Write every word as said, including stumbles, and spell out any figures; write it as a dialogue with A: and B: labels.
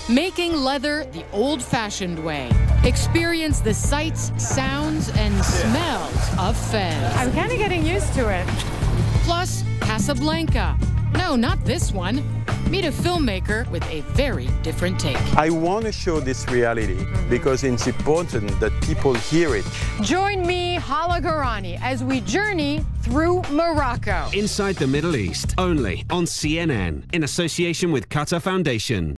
A: Making leather the old-fashioned way. Experience the sights, sounds, and smells of Fez.
B: I'm kind of getting used to it.
A: Plus, Casablanca. No, not this one. Meet a filmmaker with a very different take.
C: I want to show this reality mm-hmm. because it's important that people hear it.
B: Join me, Hala Garani, as we journey through Morocco.
D: Inside the Middle East, only on C N N, in association with Qatar Foundation.